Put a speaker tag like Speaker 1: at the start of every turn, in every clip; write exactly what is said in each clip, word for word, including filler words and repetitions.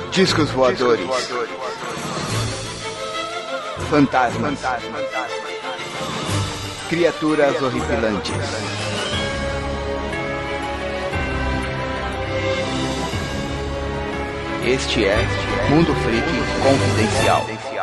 Speaker 1: Discos voadores. Fantasmas. Criaturas horripilantes. Este é Mundo Freak Confidencial.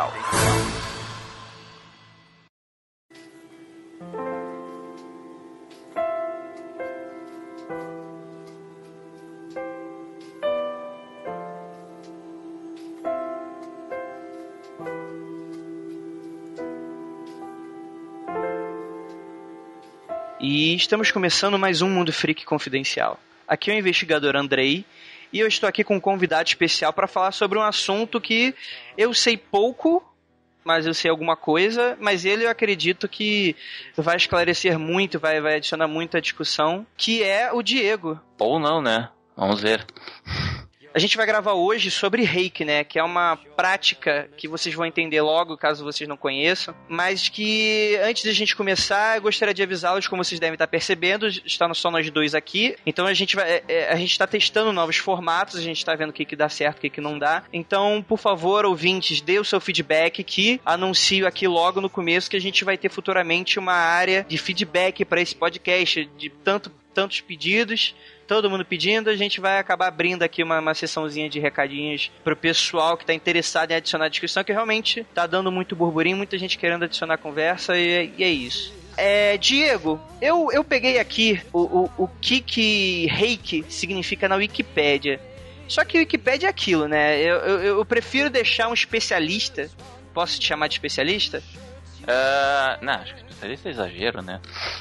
Speaker 2: E estamos começando mais um Mundo Freak Confidencial. Aqui é o investigador Andrei e eu estou aqui com um convidado especial para falar sobre um assunto que eu sei pouco, mas eu sei alguma coisa, mas ele eu acredito que vai esclarecer muito, vai, vai adicionar muita discussão, que é o Diego.
Speaker 3: Ou não, né? Vamos ver.
Speaker 2: A gente vai gravar hoje sobre reiki, né? Que é uma prática que vocês vão entender logo, caso vocês não conheçam. Mas que, antes de a gente começar, eu gostaria de avisá-los, como vocês devem estar percebendo, está só nós dois aqui. Então a gente vai, é, a gente está testando novos formatos, a gente está vendo o que, que dá certo, o que, que não dá. Então, por favor, ouvintes, dê o seu feedback, que anuncio aqui logo no começo que a gente vai ter futuramente uma área de feedback para esse podcast, de tanto, tantos pedidos. Todo mundo pedindo, a gente vai acabar abrindo aqui uma, uma sessãozinha de recadinhos pro pessoal que tá interessado em adicionar a discussão, que realmente tá dando muito burburinho, muita gente querendo adicionar a conversa, e, e é isso. É, Diego, eu, eu peguei aqui o, o, o que que reiki significa na Wikipédia. Só que Wikipédia é aquilo, né? Eu, eu, eu prefiro deixar um especialista. Posso te chamar de especialista?
Speaker 3: Uh, não, acho que especialista é exagero, né?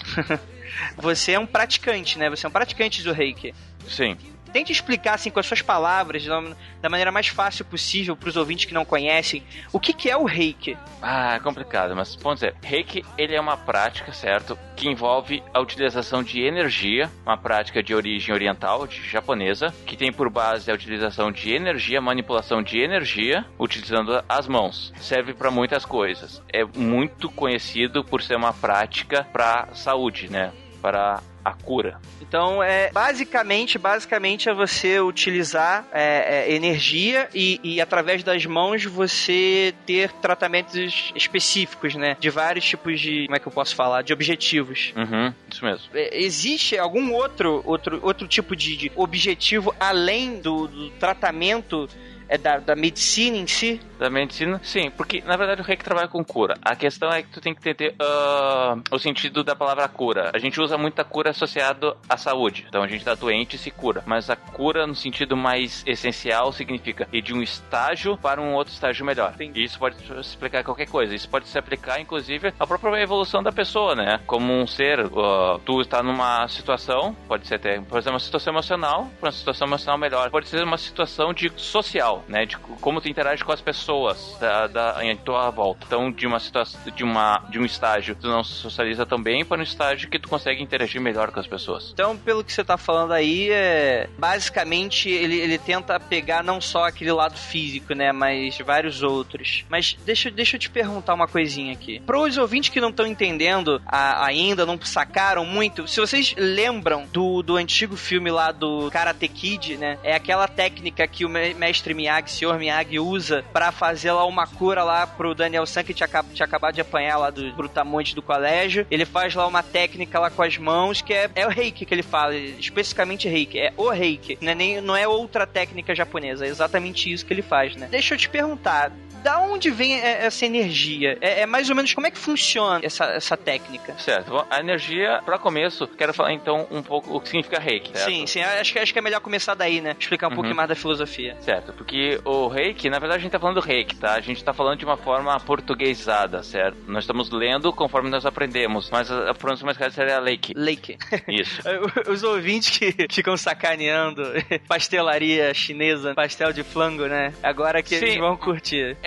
Speaker 2: Você é um praticante, né? Você é um praticante do reiki.
Speaker 3: Sim.
Speaker 2: Tente explicar, assim, com as suas palavras, da maneira mais fácil possível para os ouvintes que não conhecem, o que, que é o reiki.
Speaker 3: Ah, é complicado, mas vamos dizer, reiki, ele é uma prática, certo, que envolve a utilização de energia, uma prática de origem oriental, de japonesa, que tem por base a utilização de energia, manipulação de energia, utilizando as mãos. Serve para muitas coisas. É muito conhecido por ser uma prática para saúde, né? Para a cura.
Speaker 2: Então, é, basicamente, basicamente é você utilizar é, é, energia e, e através das mãos você ter tratamentos específicos, né? De vários tipos de, como é que eu posso falar? De objetivos.
Speaker 3: Uhum, isso mesmo.
Speaker 2: É, existe algum outro, outro, outro tipo de, de objetivo além do, do tratamento é da, da medicina em si?
Speaker 3: Da medicina, sim, porque na verdade o reiki trabalha com cura. A questão é que tu tem que entender uh, o sentido da palavra cura. A gente usa muita cura associado à saúde. Então a gente tá doente e se cura. Mas a cura no sentido mais essencial significa ir de um estágio para um outro estágio melhor. Entendi. E isso pode se explicar qualquer coisa. Isso pode se aplicar, inclusive, à própria evolução da pessoa, né? Como um ser, uh, tu está numa situação, pode ser até, por exemplo, uma situação emocional, para uma situação emocional melhor. Pode ser uma situação de social, né, de como tu interage com as pessoas da, da, em tua volta. Então, de uma situação, de, uma, de um estágio tu não se socializa tão bem, para um estágio que tu consegue interagir melhor com as pessoas.
Speaker 2: Então, pelo que você tá falando aí, é, basicamente ele, ele tenta pegar não só aquele lado físico, né, mas vários outros. Mas deixa, deixa eu te perguntar uma coisinha aqui. Para os ouvintes que não estão entendendo a, ainda, não sacaram muito, se vocês lembram do, do antigo filme lá do Karate Kid, né, é aquela técnica que o mestre Miyagi, senhor Miyagi, usa pra fazer lá uma cura lá pro Daniel San, que tinha, tinha acabado de apanhar lá do brutamonte do colégio. Ele faz lá uma técnica lá com as mãos, que é, é o reiki que ele fala, especificamente reiki, é o reiki, não é, nem, não é outra técnica japonesa, é exatamente isso que ele faz, né? Deixa eu te perguntar, da onde vem essa energia? É, é mais ou menos como é que funciona essa, essa técnica?
Speaker 3: Certo. Bom, a energia, para começo, quero falar então um pouco o que significa reiki, certo?
Speaker 2: Sim, sim. Acho que, acho que é melhor começar daí, né? Explicar um uhum. pouquinho mais da filosofia.
Speaker 3: Certo, porque o reiki, na verdade a gente tá falando do reiki, tá? A gente tá falando de uma forma portuguesada, certo? Nós estamos lendo conforme nós aprendemos, mas a pronúncia mais correta seria leiki.
Speaker 2: Leiki.
Speaker 3: Isso.
Speaker 2: Os ouvintes que ficam sacaneando pastelaria chinesa, pastel de flango, né? Agora que sim, eles vão curtir.
Speaker 3: É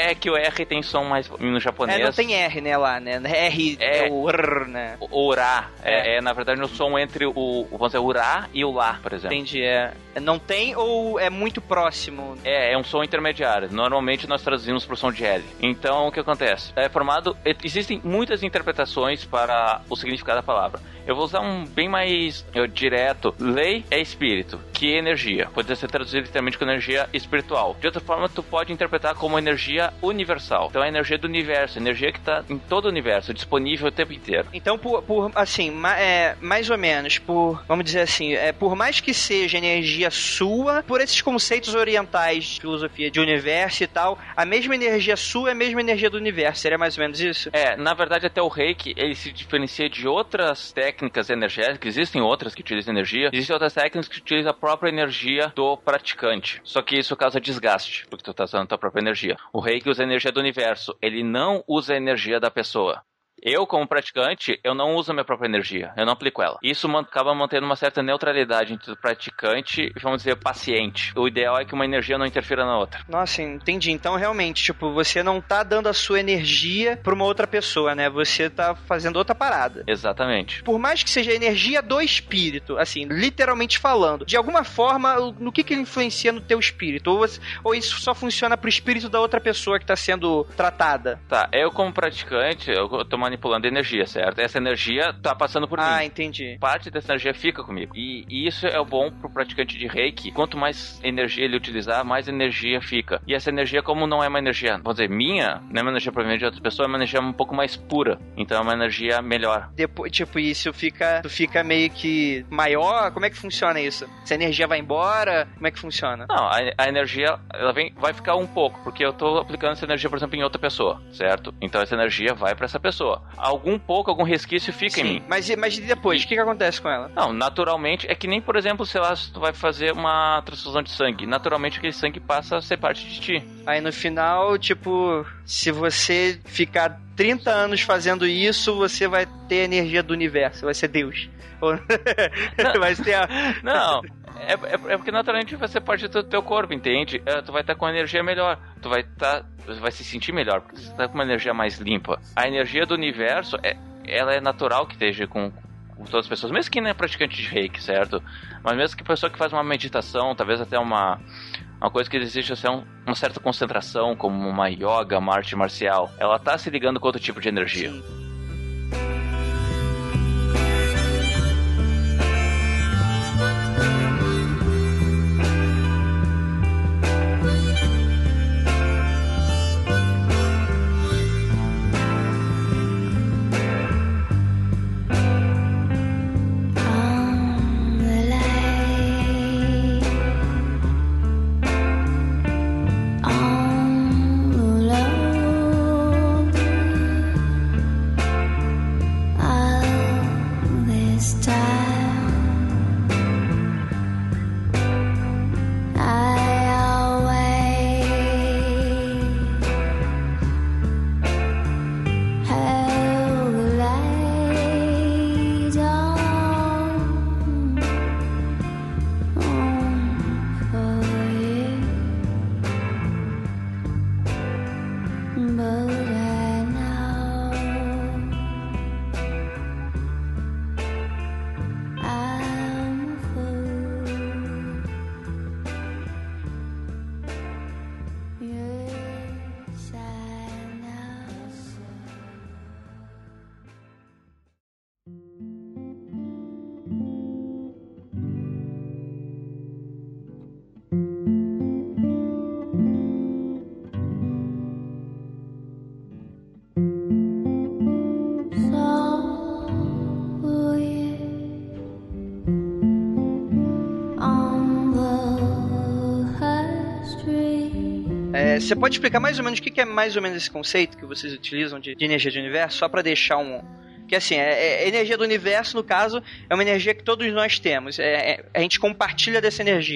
Speaker 3: É que o R tem som mais no japonês.
Speaker 2: É, não tem R, né, lá, né? R é, é o R, né?
Speaker 3: O Urá. É. É, é, na verdade, o som entre o, vamos dizer, o Urá e o Lá, por exemplo.
Speaker 2: Entendi, é. Não tem ou é muito próximo?
Speaker 3: É, é um som intermediário. Normalmente nós traduzimos pro som de L. Então, o que acontece? É formado... Existem muitas interpretações para o significado da palavra. Eu vou usar um bem mais eu, direto. Lei é espírito, que é energia. Pode ser traduzido literalmente com energia espiritual. De outra forma, tu pode interpretar como energia universal. Então, é a energia do universo, energia que está em todo o universo, disponível o tempo inteiro.
Speaker 2: Então, por, por assim, ma, é, mais ou menos, por, vamos dizer assim, é, por mais que seja energia sua, por esses conceitos orientais de filosofia de universo e tal, a mesma energia sua é a mesma energia do universo. Seria mais ou menos isso?
Speaker 3: É, na verdade, até o Reiki, ele se diferencia de outras técnicas energéticas. Existem outras que utilizam energia. Existem outras técnicas que utilizam a própria energia do praticante. Só que isso causa desgaste, porque tu tá usando a tua própria energia. O Reiki usa a energia do universo. Ele não usa a energia da pessoa. Eu, como praticante, eu não uso a minha própria energia, eu não aplico ela. Isso acaba mantendo uma certa neutralidade entre o praticante e, vamos dizer, o paciente. O ideal é que uma energia não interfira na outra.
Speaker 2: Nossa, entendi. Então, realmente, tipo, você não tá dando a sua energia pra uma outra pessoa, né? Você tá fazendo outra parada.
Speaker 3: Exatamente.
Speaker 2: Por mais que seja a energia do espírito, assim, literalmente falando, de alguma forma, no que que ele influencia no teu espírito? Ou, ou isso só funciona pro espírito da outra pessoa que tá sendo tratada?
Speaker 3: Tá, eu como praticante, eu tô manipulando energia, certo? Essa energia tá passando por
Speaker 2: ah,
Speaker 3: mim.
Speaker 2: Ah, entendi.
Speaker 3: Parte dessa energia fica comigo. E, e isso é o bom pro praticante de Reiki. Quanto mais energia ele utilizar, mais energia fica. E essa energia, como não é uma energia, vamos dizer, minha, não é uma energia provavelmente de outra pessoa, é uma energia um pouco mais pura. Então é uma energia melhor.
Speaker 2: Depois, tipo, isso fica, fica meio que maior? Como é que funciona isso? Se a energia vai embora, como é que funciona?
Speaker 3: Não, a, a energia, ela vem, vai ficar um pouco, porque eu tô aplicando essa energia, por exemplo, em outra pessoa, certo? Então essa energia vai pra essa pessoa. Algum pouco, algum resquício fica
Speaker 2: Sim,
Speaker 3: em mim.
Speaker 2: Mas, mas depois, o que, que acontece com ela?
Speaker 3: Não, naturalmente, é que nem, por exemplo, sei lá, se tu vai fazer uma transfusão de sangue, naturalmente aquele sangue passa a ser parte de ti.
Speaker 2: Aí no final, tipo, se você ficar trinta anos fazendo isso, você vai ter a energia do universo, vai ser Deus. vai ser a...
Speaker 3: Não, é, é, é porque naturalmente vai ser parte do teu corpo, entende? É, tu vai estar com a energia melhor, tu vai estar, vai se sentir melhor, porque você está com uma energia mais limpa. A energia do universo, é, ela é natural que esteja com, com todas as pessoas, mesmo que não é praticante de Reiki, certo? Mas mesmo que a pessoa que faz uma meditação, talvez até uma... Uma coisa que existe assim, uma certa concentração, como uma yoga, uma arte marcial, ela tá se ligando com outro tipo de energia.
Speaker 2: Sim. Você pode explicar mais ou menos o que é mais ou menos esse conceito que vocês utilizam de, de energia de universo, só para deixar um... Que assim, é, é, energia do universo, no caso, é uma energia que todos nós temos. É, é, a gente compartilha dessa energia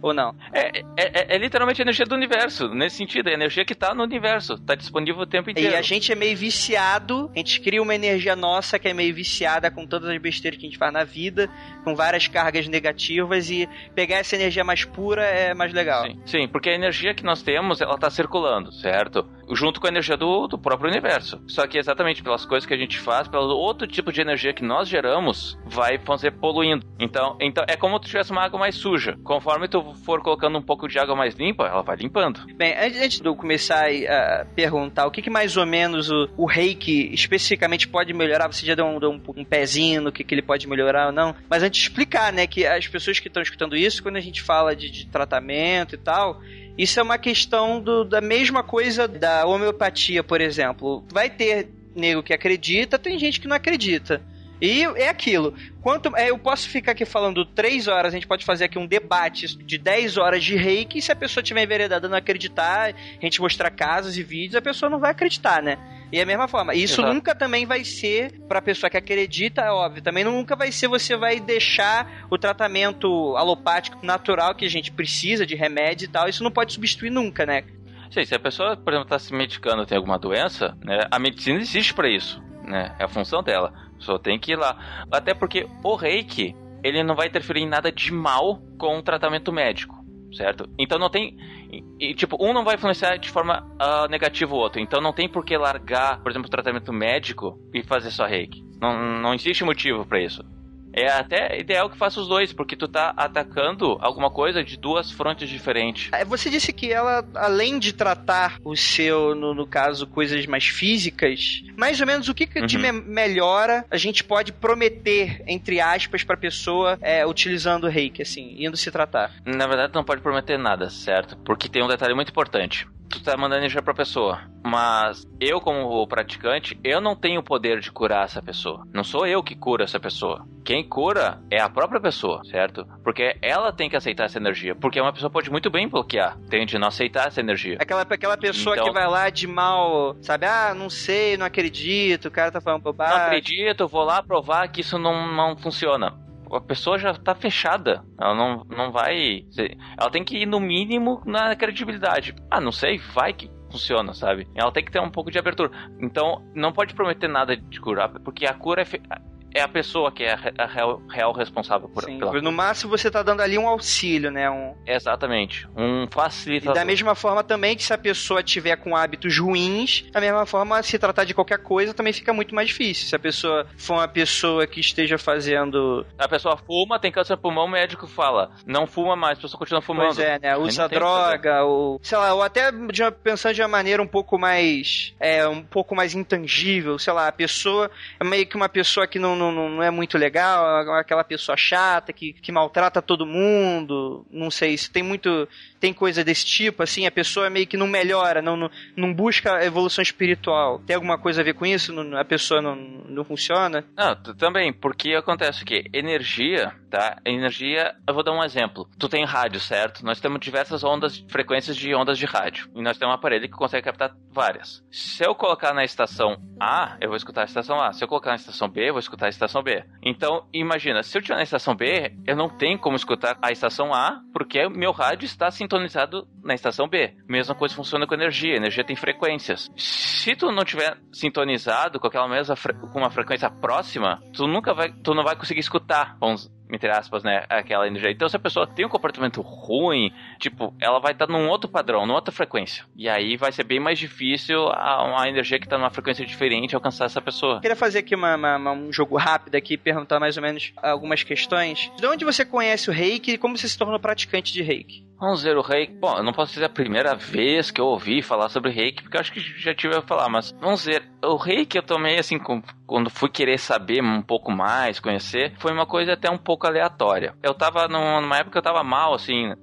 Speaker 2: Ou não?
Speaker 3: É, é, é, é literalmente a energia do universo. Nesse sentido, é a energia que tá no universo. Tá disponível o tempo inteiro.
Speaker 2: E a gente é meio viciado, a gente cria uma energia nossa que é meio viciada com todas as besteiras que a gente faz na vida, com várias cargas negativas, e pegar essa energia mais pura é mais legal.
Speaker 3: Sim, sim, porque a energia que nós temos, ela tá circulando, certo? Junto com a energia do, do próprio universo. Só que exatamente pelas coisas que a gente faz, pelo outro tipo de energia que nós geramos, vai fazer poluindo. Então, então é como se tivesse uma água mais suja. Conforme tu for colocando um pouco de água mais limpa, ela vai limpando.
Speaker 2: Bem, antes de eu começar a perguntar o que, que mais ou menos o, o reiki especificamente pode melhorar, você já deu um, deu um, um pezinho no que, que ele pode melhorar ou não, mas antes de explicar, né, que as pessoas que estão escutando isso, quando a gente fala de, de tratamento e tal, isso é uma questão do, da mesma coisa da homeopatia, por exemplo. Vai ter nego que acredita, tem gente que não acredita. E é aquilo. Quanto, é, eu posso ficar aqui falando três horas, a gente pode fazer aqui um debate de dez horas de reiki, e se a pessoa estiver enveredada não acreditar, a gente mostrar casos e vídeos, a pessoa não vai acreditar, né? E é a mesma forma. Isso Exato. Nunca também vai ser, pra pessoa que acredita, é óbvio, também nunca vai ser, você vai deixar o tratamento alopático natural que a gente precisa, de remédio e tal, isso não pode substituir nunca, né?
Speaker 3: Sim, se a pessoa, por exemplo, está se medicando, tem alguma doença, né, a medicina existe para isso, né? É a função dela. Só tem que ir lá. Até porque o reiki, ele não vai interferir em nada de mal com o tratamento médico, certo? Então não tem... E, tipo, um não vai influenciar de forma uh, negativa o outro. Então não tem por que largar, por exemplo, o tratamento médico e fazer só reiki. Não, não existe motivo para isso. É até ideal que faça os dois, porque tu tá atacando alguma coisa de duas frontes diferentes.
Speaker 2: Você disse que ela, além de tratar o seu, no, no caso, coisas mais físicas, mais ou menos o que, que uhum. de me- melhora a gente pode prometer, entre aspas, pra pessoa é, utilizando o reiki, assim, indo se tratar?
Speaker 3: Na verdade, não pode prometer nada, certo? Porque tem um detalhe muito importante. Tu tá mandando energia pra pessoa, mas eu, como praticante, eu não tenho o poder de curar essa pessoa. Não sou eu que curo essa pessoa. Quem cura é a própria pessoa, certo? Porque ela tem que aceitar essa energia. Porque uma pessoa pode muito bem bloquear, tende a não aceitar essa energia.
Speaker 2: Aquela, aquela pessoa
Speaker 3: então,
Speaker 2: que vai lá de mal, sabe? Ah, não sei, não acredito, o cara tá falando bobagem.
Speaker 3: Não acredito, vou lá provar que isso não, não funciona. A pessoa já tá fechada. Ela não, não vai... Ela tem que ir, no mínimo, na credibilidade. Ah, não sei, vai que funciona, sabe? Ela tem que ter um pouco de abertura. Então, não pode prometer nada de curar, porque a cura é... Fe... é a pessoa que é a real, real responsável por
Speaker 2: Sim,
Speaker 3: pela...
Speaker 2: No máximo você tá dando ali um auxílio, né? Um...
Speaker 3: Exatamente. Um facilitador.
Speaker 2: E da mesma forma também que se a pessoa tiver com hábitos ruins, da mesma forma, se tratar de qualquer coisa também fica muito mais difícil. Se a pessoa for uma pessoa que esteja fazendo...
Speaker 3: A pessoa fuma, tem câncer no pulmão, o médico fala, não fuma mais, a pessoa continua fumando.
Speaker 2: Pois é, né? Usa droga, ou... sei lá, ou até de uma, pensando de uma maneira um pouco mais... É, um pouco mais intangível, sei lá, a pessoa é meio que uma pessoa que não Não, não é muito legal, aquela pessoa chata que, que maltrata todo mundo, não sei, se tem muito, tem coisa desse tipo, assim, a pessoa meio que não melhora, não, não, não busca evolução espiritual. Tem alguma coisa a ver com isso? Não, a pessoa não, não funciona?
Speaker 3: Não, também, porque acontece que energia, tá? Energia, eu vou dar um exemplo. Tu tem rádio, certo? Nós temos diversas ondas, frequências de ondas de rádio, e nós temos um aparelho que consegue captar várias. Se eu colocar na estação A, eu vou escutar a estação A. Se eu colocar na estação B, eu vou escutar a estação B. Então, imagina, se eu estiver na estação B, eu não tenho como escutar a estação A, porque meu rádio está sintonizado na estação B. Mesma coisa funciona com energia. Energia tem frequências. Se tu não tiver sintonizado com aquela mesma fre- com uma frequência próxima, tu nunca vai, tu não vai conseguir escutar, vamos, entre aspas, né, aquela energia. Então, se a pessoa tem um comportamento ruim, tipo, ela vai estar num outro padrão, numa outra frequência. E aí vai ser bem mais difícil a, uma energia que está numa frequência diferente alcançar essa pessoa.
Speaker 2: Eu queria fazer aqui uma, uma, um jogo rápido aqui, perguntar mais ou menos algumas questões. De onde você conhece o reiki e como você se tornou praticante de reiki?
Speaker 3: Vamos ver o reiki. Bom, eu não posso dizer a primeira vez que eu ouvi falar sobre reiki, porque eu acho que já tive a falar, mas vamos ver. O reiki eu tomei, assim, com, quando fui querer saber um pouco mais, conhecer, foi uma coisa até um pouco aleatória. Eu tava, num, numa época eu tava mal, assim,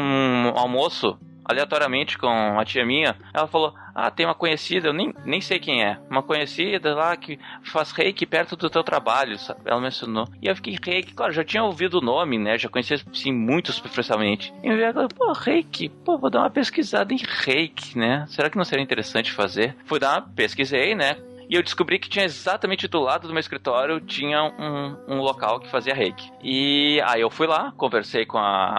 Speaker 3: um almoço, aleatoriamente com uma tia minha, ela falou, ah, tem uma conhecida, eu nem, nem sei quem é, uma conhecida lá que faz reiki perto do teu trabalho, sabe? Ela mencionou. E eu fiquei reiki, claro, já tinha ouvido o nome, né, já conhecia, assim, muito superficialmente. E eu falei, pô, reiki, pô, vou dar uma pesquisada em reiki, né, será que não seria interessante fazer? Fui dar uma, pesquisei, né, e eu descobri que tinha exatamente do lado do meu escritório, tinha um, um local que fazia reiki. E aí eu fui lá, conversei com a...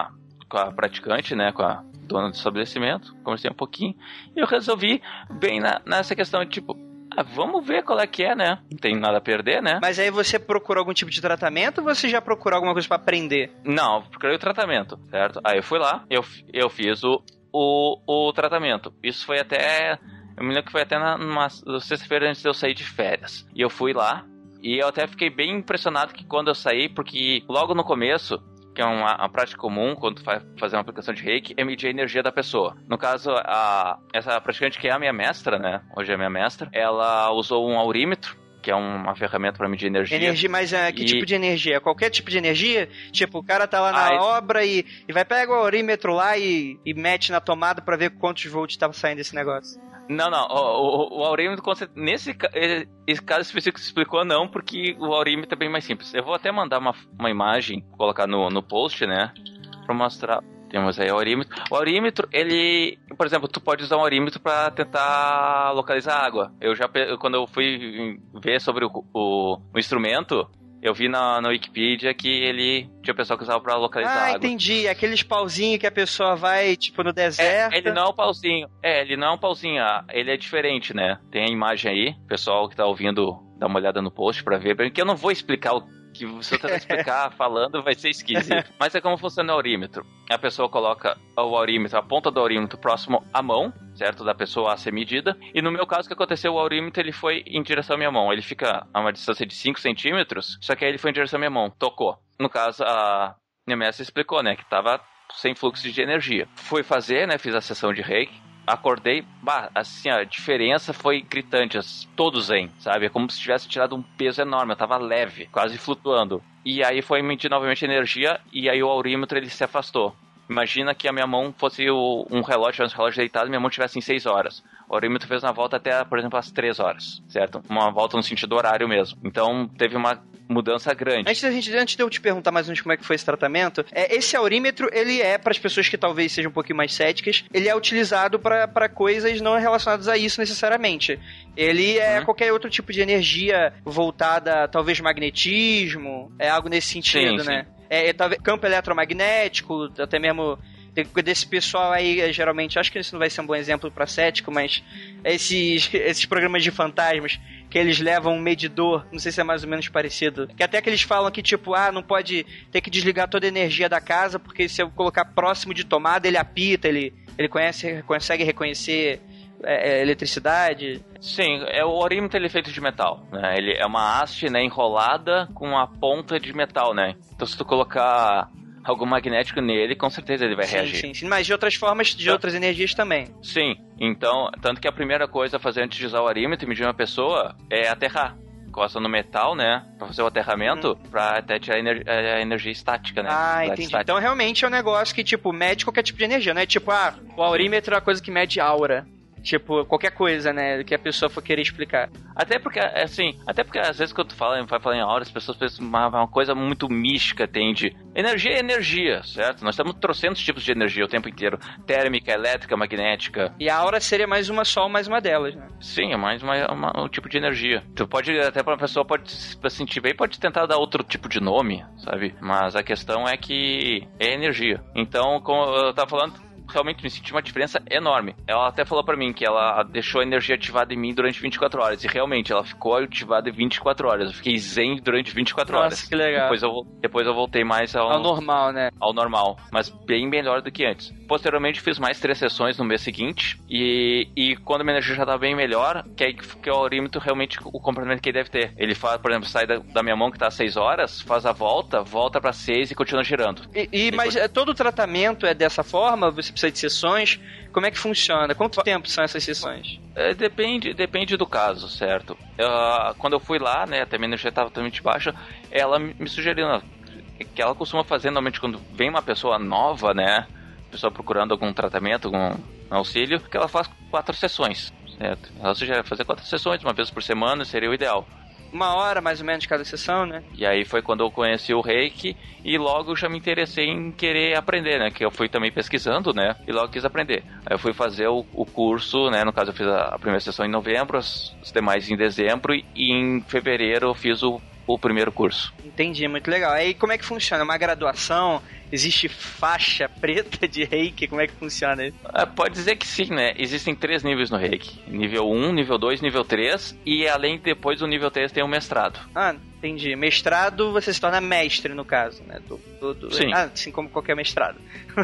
Speaker 3: com a praticante, né, com a dona do estabelecimento, conversei um pouquinho, e eu resolvi bem na, nessa questão de, tipo, ah, vamos ver qual é que é, né? Não tem nada a perder, né?
Speaker 2: Mas aí você procurou algum tipo de tratamento ou você já procurou alguma coisa pra aprender?
Speaker 3: Não, procurei o tratamento, certo? Aí eu fui lá, eu, eu fiz o, o, o tratamento. Isso foi até... Eu me lembro que foi até na, numa sexta-feira antes de eu sair de férias. E eu fui lá, e eu até fiquei bem impressionado que quando eu saí, porque logo no começo... que é uma, uma prática comum quando tu vai fazer uma aplicação de reiki, é medir a energia da pessoa. No caso, a, essa praticante que é a minha mestra, né? Hoje é a minha mestra, ela usou um aurímetro, que é uma ferramenta para medir energia.
Speaker 2: Energia, mas uh, que e... tipo de energia? Qualquer tipo de energia? Tipo, o cara tá lá na
Speaker 3: ah,
Speaker 2: obra e, e vai pegar o aurímetro lá e, e mete na tomada para ver quantos volts tava saindo desse negócio.
Speaker 3: Não, não, o, o, o aurímetro, nesse esse caso específico que você explicou, não, porque o aurímetro é bem mais simples. Eu vou até mandar uma, uma imagem, colocar no, no post, né, pra mostrar. Temos aí o aurímetro. O aurímetro, ele, por exemplo, tu pode usar um aurímetro pra tentar localizar água. Eu já, quando eu fui ver sobre o, o, o instrumento... Eu vi na, na Wikipedia que ele tinha pessoal que usava pra localizar
Speaker 2: ah,
Speaker 3: água.
Speaker 2: Ah, entendi. Aqueles pauzinhos que a pessoa vai, tipo, no deserto.
Speaker 3: É, ele não é um pauzinho. É, ele não é um pauzinho. Ele é diferente, né? Tem a imagem aí. O pessoal que tá ouvindo, dá uma olhada no post pra ver. Porque eu não vou explicar o que se eu tentar explicar falando vai ser esquisito. Mas é como funciona o aurímetro. A pessoa coloca o aurímetro, a ponta do aurímetro próximo à mão, certo? Da pessoa a ser medida. E no meu caso, o que aconteceu? O aurímetro, ele foi em direção à minha mão. Ele fica a uma distância de cinco centímetros, só que aí ele foi em direção à minha mão. Tocou. No caso, a minha mestra explicou, né? Que tava sem fluxo de energia. Fui fazer, né? Fiz a sessão de reiki. Acordei, bah, assim, a diferença foi gritante, todos zen, sabe? É como se tivesse tirado um peso enorme, eu tava leve, quase flutuando. E aí foi medir novamente a energia, e aí o aurímetro, ele se afastou. Imagina que a minha mão fosse o, um relógio, um relógio deitado, e minha mão estivesse em seis horas. O aurímetro fez uma volta até, por exemplo, às três horas, certo? Uma volta no sentido horário mesmo. Então, teve uma mudança grande.
Speaker 2: Antes, da gente, antes de eu te perguntar mais ou menos como é que foi esse tratamento, é, esse aurímetro, ele é, para as pessoas que talvez sejam um pouquinho mais céticas, ele é utilizado para coisas não relacionadas a isso necessariamente. Ele é uhum. qualquer outro tipo de energia voltada, talvez magnetismo, é algo nesse sentido, sim, né? Sim. É, é, talvez, campo eletromagnético, até mesmo desse pessoal aí, geralmente, acho que isso não vai ser um bom exemplo para cético, mas esses, esses programas de fantasmas que eles levam um medidor, não sei se é mais ou menos parecido, que até que eles falam que tipo, ah, não pode ter que desligar toda a energia da casa, porque se eu colocar próximo de tomada, ele apita, ele, ele conhece, consegue reconhecer é, é, eletricidade.
Speaker 3: Sim, é, o aurímetro ele é feito de metal, né? Ele é uma haste, né, enrolada com uma ponta de metal, né? Então se tu colocar algo magnético nele, com certeza ele vai
Speaker 2: sim,
Speaker 3: reagir.
Speaker 2: Sim, sim, mas de outras formas, de então, outras energias também.
Speaker 3: Sim, então, tanto que a primeira coisa a fazer antes de usar o aurímetro e medir uma pessoa é aterrar. Encosta no metal, né, pra fazer o aterramento, hum. pra até tirar a, ener- a energia estática, né.
Speaker 2: Ah, entendi. Estática. Então realmente é um negócio que, tipo, mede qualquer tipo de energia, né? Tipo, ah, o aurímetro é uma coisa que mede aura. Tipo, qualquer coisa, né, que a pessoa for querer explicar.
Speaker 3: Até porque, assim, até porque às vezes quando tu fala, vai falar em aura, as pessoas pensam uma, uma coisa muito mística, tende. Energia é energia, certo? Nós temos trocentos tipos de energia o tempo inteiro. Térmica, elétrica, magnética.
Speaker 2: E a aura seria mais uma só, mais uma delas, né?
Speaker 3: Sim, é mais uma, uma, um tipo de energia. Tu pode, até pra uma pessoa pode se sentir bem, pode tentar dar outro tipo de nome, sabe? Mas a questão é que é energia. Então, como eu tava falando, realmente me senti uma diferença enorme. Ela até falou pra mim que ela deixou a energia ativada em mim durante vinte e quatro horas. E realmente, ela ficou ativada em vinte e quatro horas. Eu fiquei zen durante vinte e quatro
Speaker 2: Nossa,
Speaker 3: horas.
Speaker 2: Nossa, que legal.
Speaker 3: Depois eu, depois eu voltei mais ao...
Speaker 2: Ao normal, né?
Speaker 3: Ao normal. Mas bem melhor do que antes. Posteriormente, fiz mais três sessões no mês seguinte. E, e quando a minha energia já tava bem melhor, que aí que o aurímetro realmente, o comprimento que ele deve ter. Ele faz, por exemplo, sai da, da minha mão que tá às seis horas, faz a volta, volta pra seis e continua girando.
Speaker 2: E, e, mas continua... todo o tratamento é dessa forma? Você precisa de sessões? Como é que funciona? Quanto tempo são essas sessões?
Speaker 3: É, depende, depende do caso, certo? Uh, quando eu fui lá, né, até a minha energia estava totalmente baixa, ela me sugeriu que ela costuma fazer normalmente quando vem uma pessoa nova, né, pessoa procurando algum tratamento, algum auxílio, que ela faz quatro sessões, certo? Ela sugere fazer quatro sessões, uma vez por semana, seria o ideal.
Speaker 2: Uma hora, mais ou menos, cada sessão, né?
Speaker 3: E aí foi quando eu conheci o Reiki e logo eu já me interessei em querer aprender, né? Que eu fui também pesquisando, né? E logo quis aprender. Aí eu fui fazer o, o curso, né? No caso eu fiz a, a primeira sessão em novembro, as, as demais em dezembro e em fevereiro eu fiz o, o primeiro curso.
Speaker 2: Entendi, muito legal. Aí como é que funciona? Uma graduação? Existe faixa preta de reiki? Como é que funciona isso?
Speaker 3: Ah, pode dizer que sim, né? Existem três níveis no reiki. Nível um, nível dois, nível três. E além, depois do nível três tem o mestrado.
Speaker 2: Ah, entendi. Mestrado, você se torna mestre, no caso, né? Do, do, do...
Speaker 3: Sim.
Speaker 2: Ah, assim como qualquer mestrado.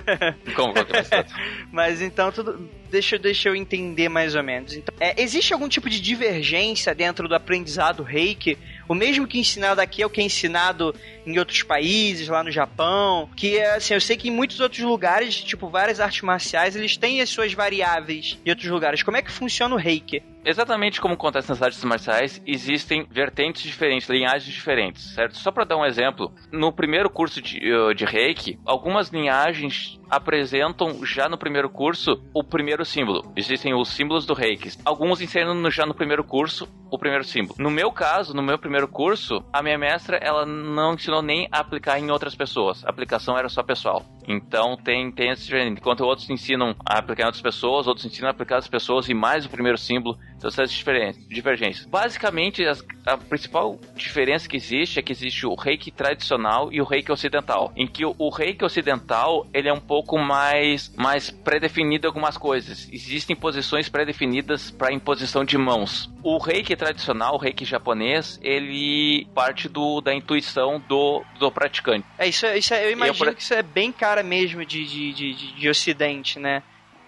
Speaker 3: Como qualquer mestrado.
Speaker 2: Mas então, tudo... deixa, deixa eu entender mais ou menos. Então, é, existe algum tipo de divergência dentro do aprendizado reiki? O mesmo que ensinado aqui é o que é ensinado em outros países, lá no Japão, que assim, eu sei que em muitos outros lugares, tipo várias artes marciais, eles têm as suas variáveis em outros lugares. Como é que funciona o reiki?
Speaker 3: Exatamente como acontece nas artes marciais, existem vertentes diferentes, linhagens diferentes, certo? Só para dar um exemplo, no primeiro curso de, de reiki, algumas linhagens apresentam já no primeiro curso o primeiro símbolo. Existem os símbolos do reiki. Alguns ensinam já no primeiro curso o primeiro símbolo. No meu caso, no meu primeiro curso, a minha mestra, ela não ensinou nem a aplicar em outras pessoas. A aplicação era só pessoal. Então tem, tem esse diferente. Enquanto outros ensinam a aplicar em outras pessoas, outros ensinam a aplicar nas pessoas e mais o primeiro símbolo. Então essas divergências. Basicamente, as, a principal diferença que existe é que existe o reiki tradicional e o reiki ocidental. Em que o, o reiki ocidental, ele é um pouco mais, mais pré-definido em algumas coisas. Existem posições pré-definidas para imposição de mãos. O reiki tradicional, o reiki japonês, ele parte do, da intuição do, do praticante.
Speaker 2: É, isso, isso é, eu imagino
Speaker 3: eu,
Speaker 2: que isso é bem cara mesmo de, de, de, de, de ocidente, né?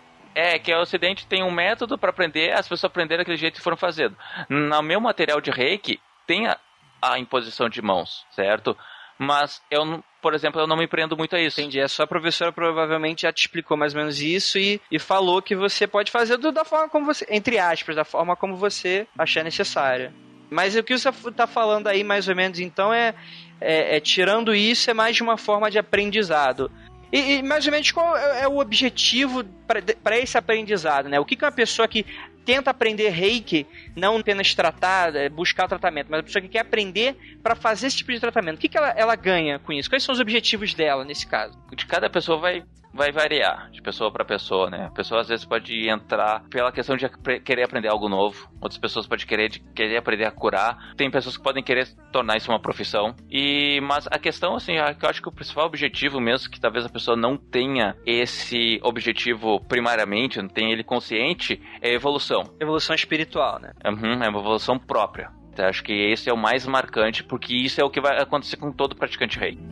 Speaker 3: É, que o Ocidente tem um método para aprender, as pessoas aprenderam daquele jeito e foram fazendo. No meu material de reiki, tem a, a imposição de mãos, certo? Mas eu, por exemplo, eu não me prendo muito a isso.
Speaker 2: Entendi, a sua professora provavelmente já te explicou mais ou menos isso e, e falou que você pode fazer do, da forma como você, entre aspas, da forma como você achar necessária. Mas o que você está falando aí, mais ou menos, então, é, é, é tirando isso, é mais de uma forma de aprendizado. E, e mais ou menos qual é, é o objetivo para esse aprendizado, né? O que, que uma pessoa que tenta aprender reiki, não apenas tratar, buscar o tratamento, mas a pessoa que quer aprender para fazer esse tipo de tratamento, o que, que ela, ela ganha com isso? Quais são os objetivos dela nesse caso?
Speaker 3: De cada pessoa vai, vai variar, de pessoa para pessoa, né? A pessoa às vezes pode entrar pela questão de querer aprender algo novo, outras pessoas podem querer, de, querer aprender a curar, tem pessoas que podem querer tornar isso uma profissão, e, mas a questão, assim, eu acho que o principal objetivo mesmo, que talvez a pessoa não tenha esse objetivo primariamente, não tenha ele consciente, é a evolução.
Speaker 2: Evolução espiritual, né?
Speaker 3: Uhum, é uma evolução própria. Então, acho que esse é o mais marcante, porque isso é o que vai acontecer com todo praticante reiki.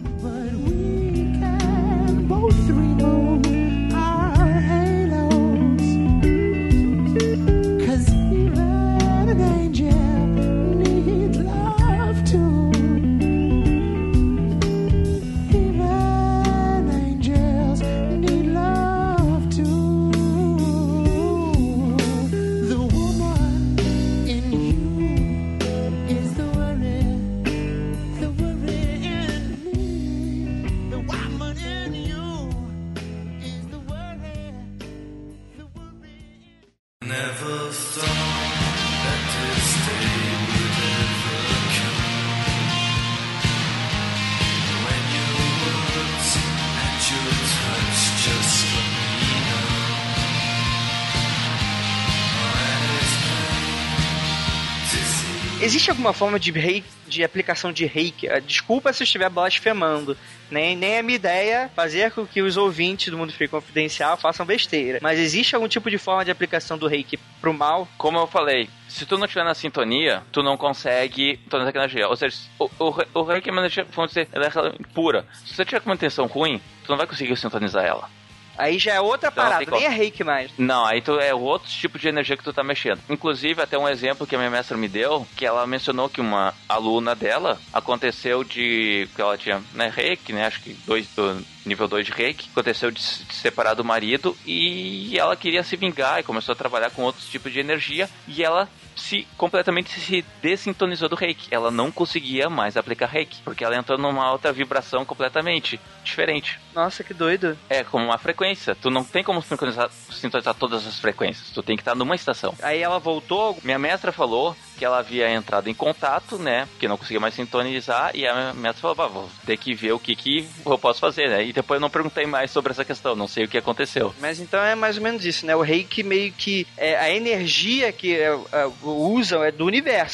Speaker 2: Existe alguma forma de, reiki, de aplicação de reiki? Desculpa se eu estiver blasfemando. Nem, nem é minha ideia fazer com que os ouvintes do Mundo Freak Confidencial façam besteira. Mas existe algum tipo de forma de aplicação do reiki pro mal?
Speaker 3: Como eu falei, se tu não estiver na sintonia, tu não consegue tornar aquela energia. Ou seja, o, o, o reiki é uma energia, vamos dizer, ela é pura. Se você tiver com uma intenção ruim, tu não vai conseguir sintonizar ela.
Speaker 2: Aí já é outra
Speaker 3: então,
Speaker 2: parada, nem é reiki mais.
Speaker 3: Não, aí tu, é outro tipo de energia que tu tá mexendo. Inclusive, até um exemplo que a minha mestra me deu, que ela mencionou que uma aluna dela aconteceu de... que ela tinha, né, reiki, né, acho que dois, do nível dois de reiki, aconteceu de se separar do marido e ela queria se vingar e começou a trabalhar com outros tipos de energia e ela se completamente se dessintonizou do reiki. Ela não conseguia mais aplicar reiki, porque ela entrou numa outra vibração completamente diferente.
Speaker 2: Nossa, que doido.
Speaker 3: É como uma frequência. Tu não tem como sintonizar, sintonizar todas as frequências. Tu tem que estar numa estação.
Speaker 2: Aí ela voltou.
Speaker 3: Minha mestra falou que ela havia entrado em contato, né, porque não conseguia mais sintonizar, e a minha mestra falou, bah, vou ter que ver o que, que eu posso fazer, né, e depois eu não perguntei mais sobre essa questão, não sei o que aconteceu.
Speaker 2: Mas então é mais ou menos isso, né, o reiki meio que, é, a energia que é, é, usam é do universo, né,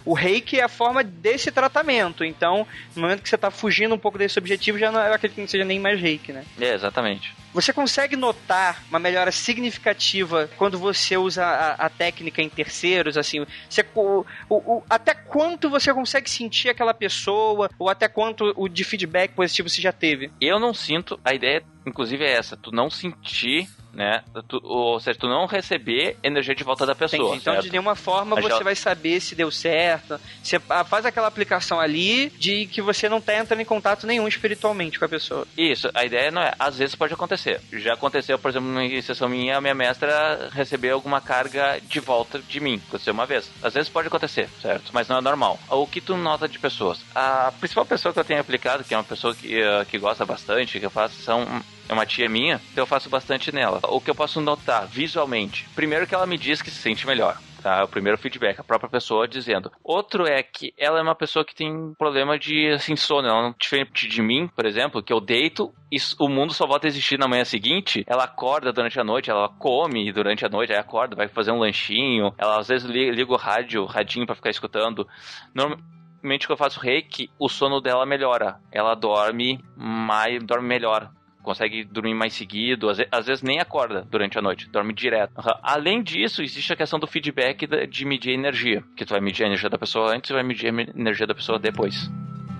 Speaker 2: O reiki é a forma desse tratamento. Então, no momento que você tá fugindo um pouco desse objetivo, já não, eu acredito que não seja nem mais reiki, né?
Speaker 3: É, exatamente.
Speaker 2: Você consegue notar uma melhora significativa quando você usa a, a técnica em terceiros, assim, você, o, o, até quanto você consegue sentir aquela pessoa, ou até quanto o de feedback positivo você já teve?
Speaker 3: Eu não sinto, a ideia, inclusive, é essa, tu não sentir, né, tu, ou seja, tu não receber energia de volta da pessoa.
Speaker 2: Entendi. Então,
Speaker 3: certo?
Speaker 2: de nenhuma forma,
Speaker 3: Mas
Speaker 2: você
Speaker 3: já...
Speaker 2: vai saber se deu certo. Você faz aquela aplicação ali de que você não tá entrando em contato nenhum espiritualmente com a pessoa.
Speaker 3: Isso, a ideia não é, às vezes pode acontecer. Já aconteceu, por exemplo, em sessão minha, a minha mestra recebeu alguma carga de volta de mim. Aconteceu uma vez. Às vezes pode acontecer, certo? Mas não é normal. O que tu nota de pessoas? A principal pessoa que eu tenho aplicado, que é uma pessoa que, uh, que gosta bastante, que eu faço, são... é uma tia minha, então eu faço bastante nela. O que eu posso notar visualmente? Primeiro que ela me diz que se sente melhor. Tá? O primeiro feedback, a própria pessoa dizendo. Outro é que ela é uma pessoa que tem problema de assim, sono. Ela não, diferente de mim, por exemplo, que eu deito e o mundo só volta a existir na manhã seguinte. Ela acorda durante a noite, ela come durante a noite, aí acorda, vai fazer um lanchinho. Ela às vezes liga, liga o rádio, o radinho pra ficar escutando. Normalmente que eu faço reiki, o sono dela melhora. Ela dorme mais, dorme melhor. Consegue dormir mais seguido, às vezes, às vezes nem acorda durante a noite, dorme direto. Uhum. Além disso, existe a questão do feedback de medir a energia, que tu vai medir a energia da pessoa antes e vai medir a energia da pessoa depois.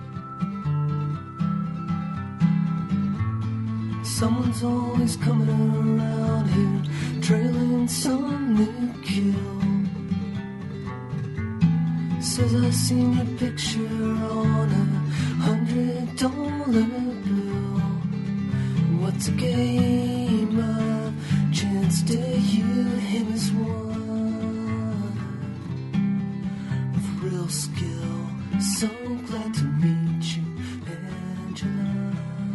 Speaker 3: Someone's always coming around here, trailing some new kill. Says I seen your picture on a hundred dollar bill. What's a game of chance to you, him is one of real skill. So glad to meet you, Angela.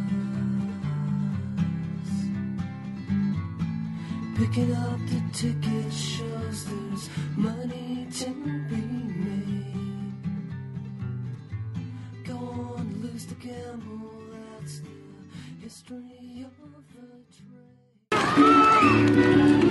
Speaker 3: Picking up the ticket shows there's money to be made. Go on, lose the gamble, that's the history of the trade.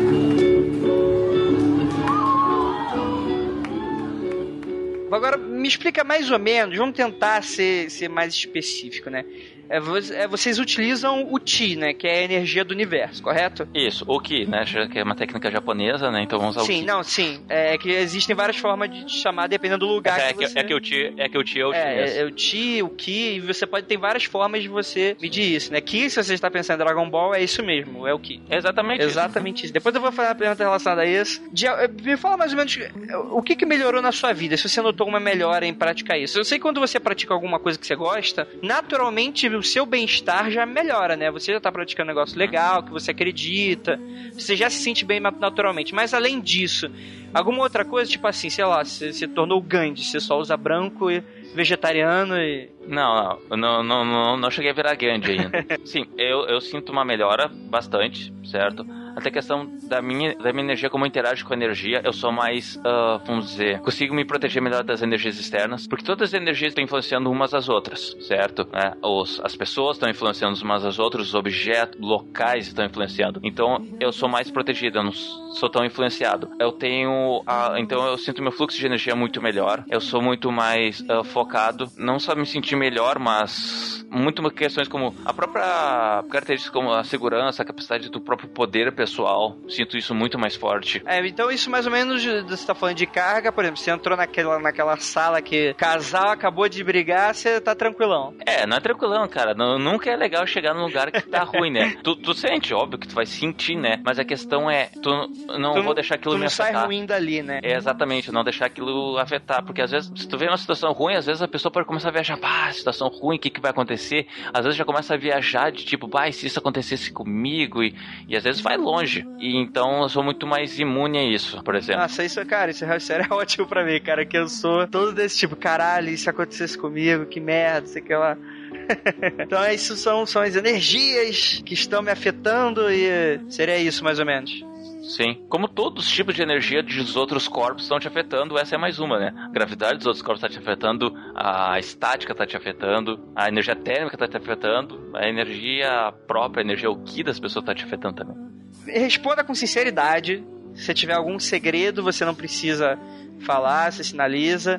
Speaker 3: Agora, me explica mais ou menos, vamos tentar ser, ser mais específico, né? É, vocês utilizam o Chi, né? Que é a energia do universo, correto? Isso, o Ki, né? Que é uma técnica japonesa, né? Então vamos usar sim, o Ki. Sim, não, sim. É que existem várias formas de chamar dependendo do lugar é, que, que você... É que o Chi é, que o Chi é o chinês. É, é o Chi, o Ki, e você pode ter várias formas de você medir isso, né? Ki, se você está pensando em Dragon Ball, é isso mesmo, é o Ki. É exatamente Exatamente isso. isso. Depois eu vou fazer uma pergunta relacionada a isso. De, me fala mais ou menos o que, que melhorou na sua vida, se você notou uma melhora em praticar isso. Eu sei que quando você pratica alguma coisa que você gosta, naturalmente o seu bem-estar já melhora, né? Você já tá praticando um negócio legal, que você acredita, você já se sente bem naturalmente. Mas além disso, alguma outra coisa, tipo assim, sei lá, você se tornou o Gandhi, você só usa branco e vegetariano e... Não, não, não, não, não cheguei a virar Gandhi ainda. Sim, eu, eu sinto uma melhora bastante, certo? Até a questão da minha, da minha energia, como eu interajo com a energia, eu sou mais, uh, vamos dizer, consigo me proteger melhor das energias externas, porque todas as energias estão influenciando umas às outras, certo? É, os, as pessoas estão influenciando umas às outras, os objetos, locais estão influenciando. Então, eu sou mais protegido, eu não sou tão influenciado. Eu tenho, a, então eu sinto meu fluxo de energia muito melhor, eu sou muito mais uh, focado, não só me sentir melhor, mas muito questões como a própria característica, como a segurança, a capacidade do próprio poder pessoal, sinto isso muito mais forte. É, então isso mais ou menos, você tá falando de carga, por exemplo, você entrou naquela, naquela sala que casal acabou de brigar, você tá tranquilão. É, não é tranquilão, cara, não, nunca é legal chegar num lugar que tá ruim, né? Tu, tu sente, óbvio que tu vai sentir, né? Mas a questão é, tu não tu vou deixar aquilo me afetar. Tu não sai ruim dali, né? É, exatamente, não deixar aquilo afetar, porque às vezes, se tu vê uma situação ruim, às vezes a pessoa pode começar a viajar, bah, situação ruim, o que que vai acontecer? Às vezes já começa a viajar de tipo, bah, e se isso acontecesse comigo? E, e às vezes vai longe. E então eu sou muito mais imune a isso, por exemplo. Nossa, isso, cara, isso é ótimo pra mim, cara, que eu sou todo desse tipo, caralho, e se acontecesse comigo, que merda, sei que lá. Então isso são, são as energias que estão me afetando e seria isso, mais ou menos. Sim. Como todos os tipos de energia dos outros corpos estão te afetando, essa é mais uma, né? A gravidade dos outros corpos está te afetando, a estática está te afetando, a energia térmica está te afetando, a energia própria, a energia Ki das pessoas está te afetando também. Responda com sinceridade. Se tiver algum segredo, você não precisa falar, você sinaliza.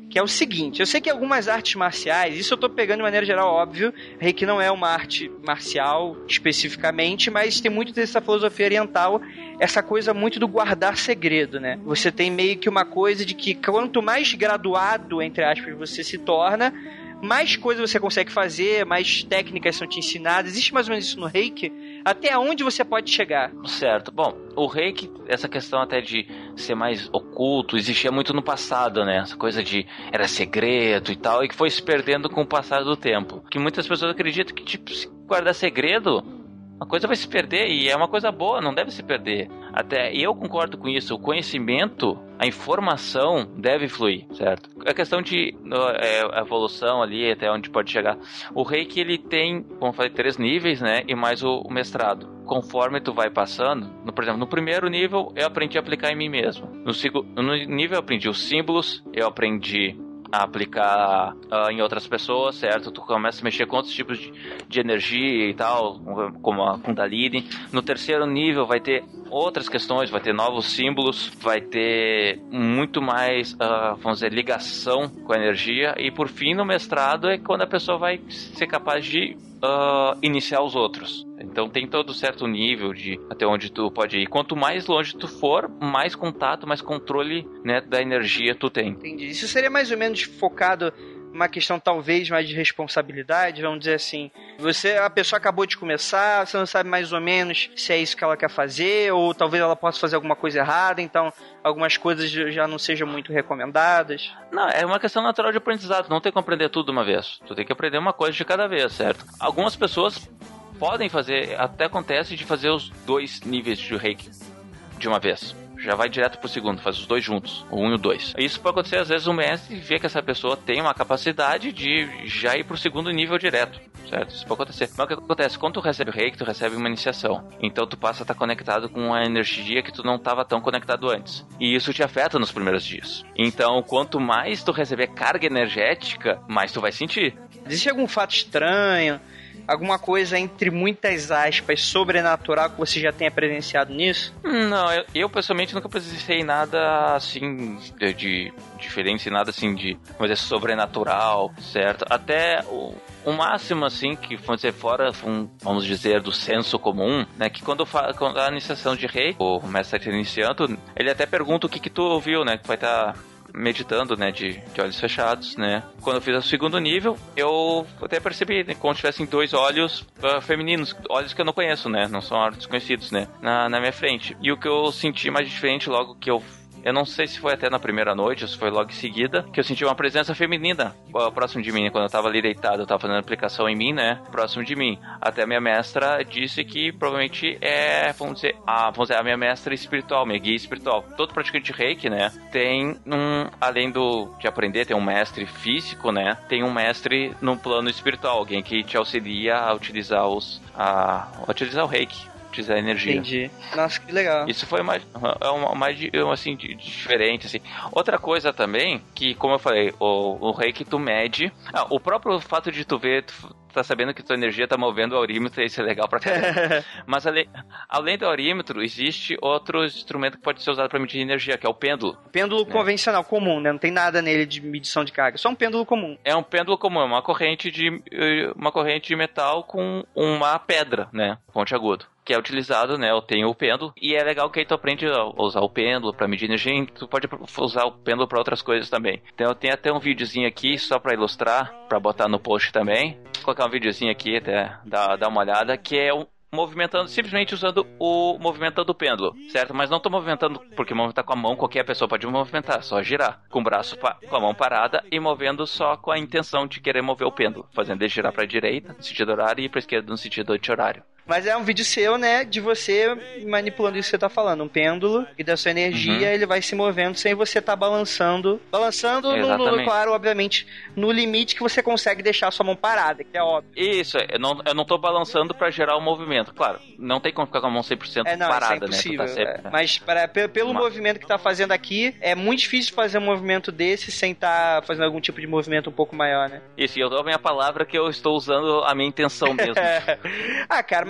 Speaker 2: que é o seguinte, eu sei que algumas artes marciais, isso eu tô pegando de maneira geral, óbvio, Reiki não é uma arte marcial especificamente, mas tem muito dessa filosofia oriental, essa coisa muito do guardar segredo, né? Você tem meio que uma coisa de que quanto mais graduado, entre aspas, você se torna, mais coisas você consegue fazer, mais técnicas são te ensinadas. Existe mais ou menos isso no Reiki? Até onde você pode chegar?
Speaker 3: Certo. Bom, o Reiki, essa questão até de ser mais oculto, existia muito no passado, né? Essa coisa de era segredo e tal, e que foi se perdendo com o passar do tempo. Que muitas pessoas acreditam que, tipo, se guardar segredo, a coisa vai se perder, e é uma coisa boa, não deve se perder. Até eu concordo com isso, o conhecimento, a informação deve fluir, certo? A questão de é, a evolução ali, até onde pode chegar. O Reiki, ele tem, como eu falei, três níveis, né? E mais o, o mestrado. Conforme tu vai passando, no, por exemplo, no primeiro nível, eu aprendi a aplicar em mim mesmo. No segundo no nível, eu aprendi os símbolos, eu aprendi a aplicar uh, em outras pessoas, certo? Tu começa a mexer com outros tipos de, de energia e tal, como a Kundalini. No terceiro nível vai ter outras questões, vai ter novos símbolos, vai ter muito mais, uh, vamos dizer, ligação com a energia. E por fim, no mestrado é quando a pessoa vai ser capaz de uh, iniciar os outros. Então tem todo certo nível de até onde tu pode ir. Quanto mais longe tu for, mais contato, mais controle, né, da energia tu tem.
Speaker 2: Entendi. Isso seria mais ou menos focado uma questão talvez mais de responsabilidade, vamos dizer assim. Você, a pessoa acabou de começar, você não sabe mais ou menos se é isso que ela quer fazer, ou talvez ela possa fazer alguma coisa errada, então algumas coisas já não sejam muito recomendadas.
Speaker 3: Não, é uma questão natural de aprendizado, não tem que aprender tudo de uma vez. Tu tem que aprender uma coisa de cada vez, certo? Algumas pessoas podem fazer, até acontece de fazer os dois níveis de Reiki de uma vez. Já vai direto pro segundo, faz os dois juntos, o um e o dois. Isso pode acontecer, às vezes o mestre vê que essa pessoa tem uma capacidade de já ir pro segundo nível direto, certo? Isso pode acontecer. Mas o que acontece? Quando tu recebe o Reiki, tu recebe uma iniciação. Então tu passa a estar conectado com uma energia que tu não estava tão conectado antes. E isso te afeta nos primeiros dias. Então, quanto mais tu receber carga energética, mais tu vai sentir.
Speaker 2: Existe algum fato estranho, alguma coisa entre muitas aspas sobrenatural que você já tenha presenciado nisso?
Speaker 3: Não, eu, eu pessoalmente nunca presenciei nada assim de, de diferente, nada assim de, vamos dizer, sobrenatural, certo? Até o, o máximo assim que, vamos dizer, fora, vamos dizer, do senso comum, né? Que quando, fa, quando a iniciação de Reiki, o mestre está iniciando, ele até pergunta o que que tu ouviu, né? Que vai estar... Tá meditando, né, de, de olhos fechados, né. Quando eu fiz o segundo nível, eu até percebi, né, como se tivessem dois olhos uh, femininos, olhos que eu não conheço, né, não são olhos desconhecidos, né, na, na minha frente. E o que eu senti mais diferente logo que eu Eu não sei se foi até na primeira noite ou se foi logo em seguida, que eu senti uma presença feminina próximo de mim. Quando eu tava ali deitado, eu tava fazendo aplicação em mim, né? Próximo de mim. Até a minha mestra disse que provavelmente é, vamos dizer, a, vamos dizer, a minha mestra espiritual, minha guia espiritual. Todo praticante de Reiki, né? Tem um, além do, de aprender, tem um mestre físico, né? Tem um mestre no plano espiritual, alguém que te auxilia a utilizar os, a, a utilizar o Reiki. A energia.
Speaker 2: Entendi. Nossa, que legal.
Speaker 3: Isso foi mais, mais assim, diferente, assim. Outra coisa também, que como eu falei, o, o Reiki tu mede, ah, o próprio fato de tu ver, tu tá sabendo que tua energia tá movendo o aurímetro, isso é legal pra caramba. Mas além, além do aurímetro, existe outro instrumento que pode ser usado pra medir energia, que é o pêndulo.
Speaker 2: Pêndulo né? Convencional, comum, né? Não tem nada nele de medição de carga, só um pêndulo comum.
Speaker 3: É um pêndulo comum, é uma corrente de, uma corrente de metal com uma pedra, né? Ponte agudo. Que é utilizado, né? Eu tenho o pêndulo. E é legal que aí tu aprende a usar o pêndulo pra medir energia. E tu pode usar o pêndulo pra outras coisas também. Então eu tenho até um videozinho aqui só pra ilustrar, pra botar no post também. Vou colocar um videozinho aqui, até dar, dar uma olhada, que é um movimentando, simplesmente usando o movimentando o pêndulo, certo? Mas não tô movimentando porque movimentar com a mão, qualquer pessoa pode movimentar, só girar com o braço, com a mão parada e movendo só com a intenção de querer mover o pêndulo, fazendo ele girar pra direita, no sentido horário, e pra esquerda, no sentido anti-horário.
Speaker 2: Mas é um vídeo seu, né, de você manipulando isso que você tá falando, um pêndulo, e da sua energia, uhum. Ele vai se movendo sem você tá balançando. Balançando, no, no, claro, obviamente, no limite que você consegue deixar a sua mão parada, que é óbvio.
Speaker 3: Isso, eu não, eu não tô balançando pra gerar o movimento. Claro, não tem como ficar com a mão cem por cento
Speaker 2: é, não,
Speaker 3: parada,
Speaker 2: isso é impossível,
Speaker 3: né? Tá sempre,
Speaker 2: é. Mas para, pelo Mas... movimento que tá fazendo aqui, é muito difícil fazer um movimento desse sem tá fazendo algum tipo de movimento um pouco maior, né?
Speaker 3: Isso, e eu dou a minha palavra que eu estou usando a minha intenção mesmo.
Speaker 2: Ah, cara, mas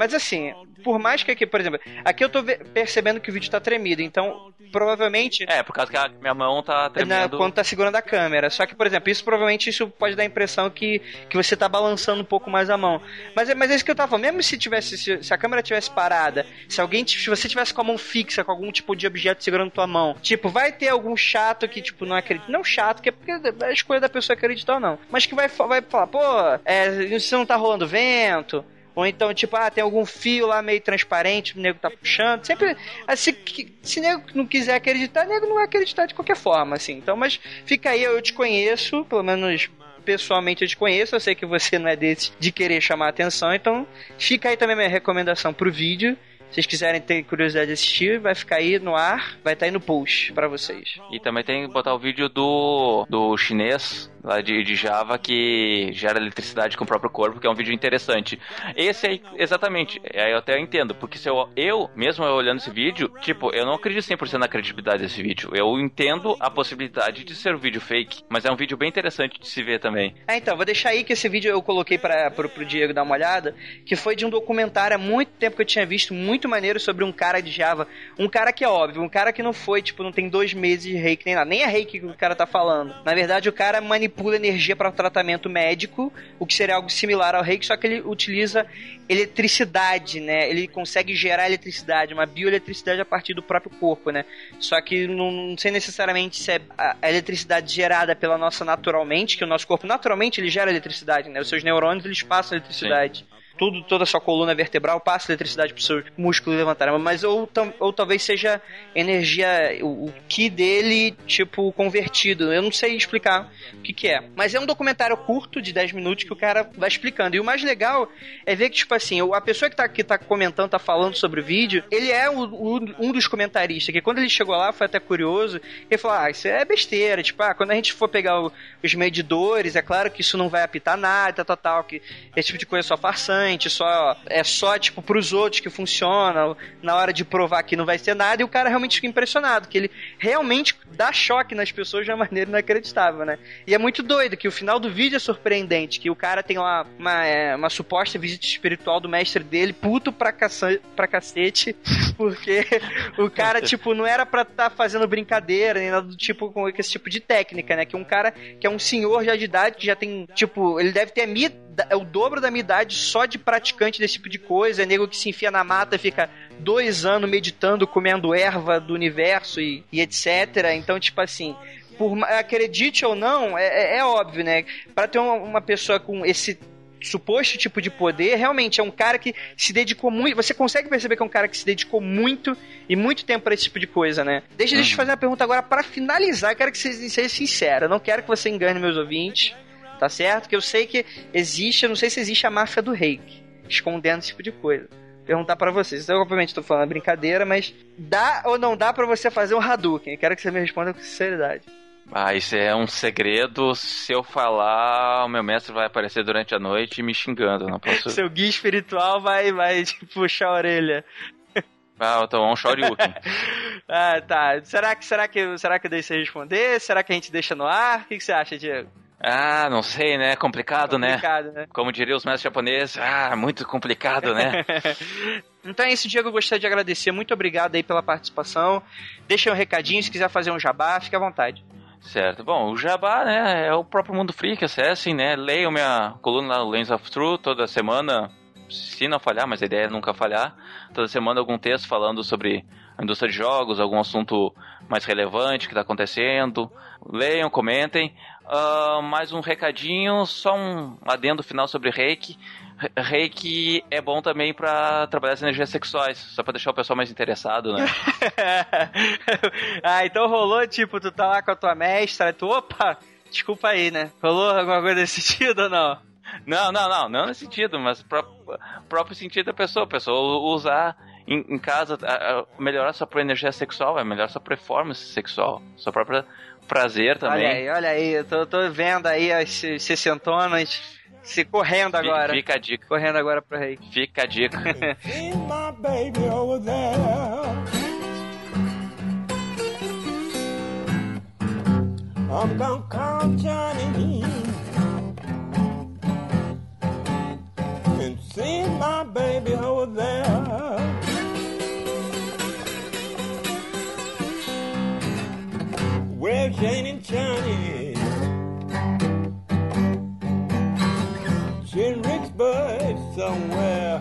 Speaker 2: Mas assim, por mais que aqui, por exemplo, aqui eu tô percebendo que o vídeo tá tremido, então provavelmente...
Speaker 3: É, por causa que a minha mão tá tremendo...
Speaker 2: Na, quando tá segurando a câmera. Só que, por exemplo, isso provavelmente isso pode dar a impressão que, que você tá balançando um pouco mais a mão. Mas, mas é isso que eu tava falando. Mesmo se tivesse, se, se a câmera tivesse parada, se alguém, se você tivesse com a mão fixa, com algum tipo de objeto segurando tua mão, tipo, vai ter algum chato que, tipo, não acredita. Não chato, que é porque é a escolha da pessoa acreditar ou não. Mas que vai, vai falar, pô, é, você não tá rolando vento... Ou então, tipo, ah, tem algum fio lá meio transparente, o nego tá puxando. Sempre, assim, se o nego não quiser acreditar, o nego não vai acreditar de qualquer forma, assim. Então, mas fica aí, eu te conheço, pelo menos pessoalmente eu te conheço, eu sei que você não é desse de querer chamar atenção, então fica aí também a minha recomendação pro vídeo. Se vocês quiserem ter curiosidade de assistir, vai ficar aí no ar, vai estar aí no post pra vocês.
Speaker 3: E também tem que botar o vídeo do, do chinês, lá de, de Java, que gera eletricidade com o próprio corpo, que é um vídeo interessante. Esse aí, exatamente, aí eu até entendo, porque se eu, eu, mesmo eu olhando esse vídeo, tipo, eu não acredito cem por cento na credibilidade desse vídeo. Eu entendo a possibilidade de ser um vídeo fake, mas é um vídeo bem interessante de se ver também.
Speaker 2: Ah, então, vou deixar aí que esse vídeo eu coloquei pra, pro, pro Diego dar uma olhada, que foi de um documentário há muito tempo que eu tinha visto, muito maneiro, sobre um cara de Java. Um cara que é óbvio, um cara que não foi, tipo, não tem dois meses de reiki nem nada. Nem é reiki que o cara tá falando. Na verdade, o cara manipula energia para um tratamento médico, o que seria algo similar ao reiki, só que ele utiliza eletricidade, né? Ele consegue gerar eletricidade, uma bioeletricidade a partir do próprio corpo, né? Só que não, não sei necessariamente se é a eletricidade gerada pela nossa naturalmente, que o nosso corpo naturalmente ele gera eletricidade, né? Os seus neurônios eles passam eletricidade. Sim. Tudo, toda a sua coluna vertebral passa eletricidade para os seus músculos levantarem, mas ou, ou talvez seja energia, o, o ki dele, tipo, convertido. Eu não sei explicar o que que é. Mas é um documentário curto, de dez minutos, que o cara vai explicando. E o mais legal é ver que, tipo assim, a pessoa que tá, que tá comentando, tá falando sobre o vídeo, ele é o, o, um dos comentaristas, que quando ele chegou lá, foi até curioso, ele falou, ah, isso é besteira, tipo, ah, quando a gente for pegar o, os medidores, é claro que isso não vai apitar nada, tal, tal, tal, que esse tipo de coisa é só farsante, só, é só, tipo, pros outros que funciona, na hora de provar que não vai ser nada, e o cara realmente fica impressionado, que ele realmente dá choque nas pessoas de uma maneira inacreditável, né? E é muito doido, que o final do vídeo é surpreendente, que o cara tem lá uma, é, uma suposta visita espiritual do mestre dele, puto pra, caça, pra cacete, porque o cara, tipo, não era pra estar tá fazendo brincadeira, nem nada do tipo, com esse tipo de técnica, né? Que um cara que é um senhor já de idade, que já tem, tipo, ele deve ter a minha, é o dobro da minha idade só de praticante desse tipo de coisa, é nego que se enfia na mata, fica dois anos meditando, comendo erva do universo e, e etcétera. Então, tipo assim, por, acredite ou não, é, é, é óbvio, né? Pra ter uma, uma pessoa com esse suposto tipo de poder, realmente é um cara que se dedicou muito, você consegue perceber que é um cara que se dedicou muito e muito tempo pra esse tipo de coisa, né? Deixa, uhum. deixa eu te fazer uma pergunta agora pra finalizar, eu quero que você seja sincero, eu não quero que você engane meus ouvintes, tá certo? Que eu sei que existe, eu não sei se existe a máfia do reiki, escondendo esse tipo de coisa. Perguntar pra vocês, eu obviamente tô falando brincadeira, mas dá ou não dá pra você fazer um Hadouken? Eu quero que você me responda com sinceridade.
Speaker 3: Ah, isso é um segredo. Se eu falar, o meu mestre vai aparecer durante a noite me xingando. Não posso...
Speaker 2: Seu guia espiritual vai, vai te puxar a orelha.
Speaker 3: Ah, eu tomar um Shoryuken.
Speaker 2: Ah, tá. Será que, será que, será que eu deixo você responder? Será que a gente deixa no ar? O que, que você acha, Diego?
Speaker 3: Ah, não sei, né? Complicado,
Speaker 2: complicado
Speaker 3: né?
Speaker 2: né?
Speaker 3: Como diriam os mestres japoneses, ah, muito complicado, né?
Speaker 2: Então é isso, Diego. Eu gostaria de agradecer. Muito obrigado aí pela participação. Deixa um recadinho, se quiser fazer um jabá, fique à vontade.
Speaker 3: Certo. Bom, o jabá, né, é o próprio Mundo Freak, acessem, né? Leiam minha coluna lá no Lens of Truth toda semana, se não falhar, mas a ideia é nunca falhar. Toda semana algum texto falando sobre a indústria de jogos, algum assunto mais relevante que está acontecendo. Leiam, comentem. Uh, mais um recadinho, só um adendo final sobre reiki. Reiki é bom também pra trabalhar as energias sexuais, só pra deixar o pessoal mais interessado, né?
Speaker 2: Ah, então rolou, tipo, tu tá lá com a tua mestra, tu, opa, desculpa aí, né? Rolou alguma coisa nesse sentido ou não?
Speaker 3: Não, não, não, não nesse sentido, mas pro, próprio sentido da pessoa, a pessoa usar em, em casa, a, a melhorar sua energia sexual, é melhorar sua performance sexual, sua própria prazer também.
Speaker 2: Olha aí, olha aí, eu tô, tô vendo aí as sessentonas se correndo agora.
Speaker 3: Fica a dica.
Speaker 2: Correndo agora pro rei.
Speaker 3: Fica a dica. I'm gonna call Johnny and see my baby over there.
Speaker 4: in Rexburg somewhere.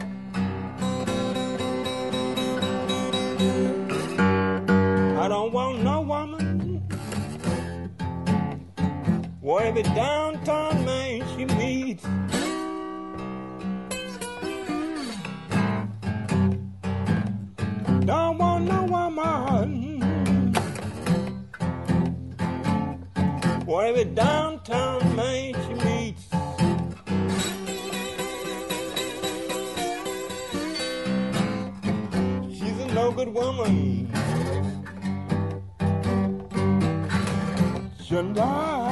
Speaker 4: I don't want no woman where every downtown man she meets don't want no woman where every downtown man she meets she's a no good woman. Shouldn't I?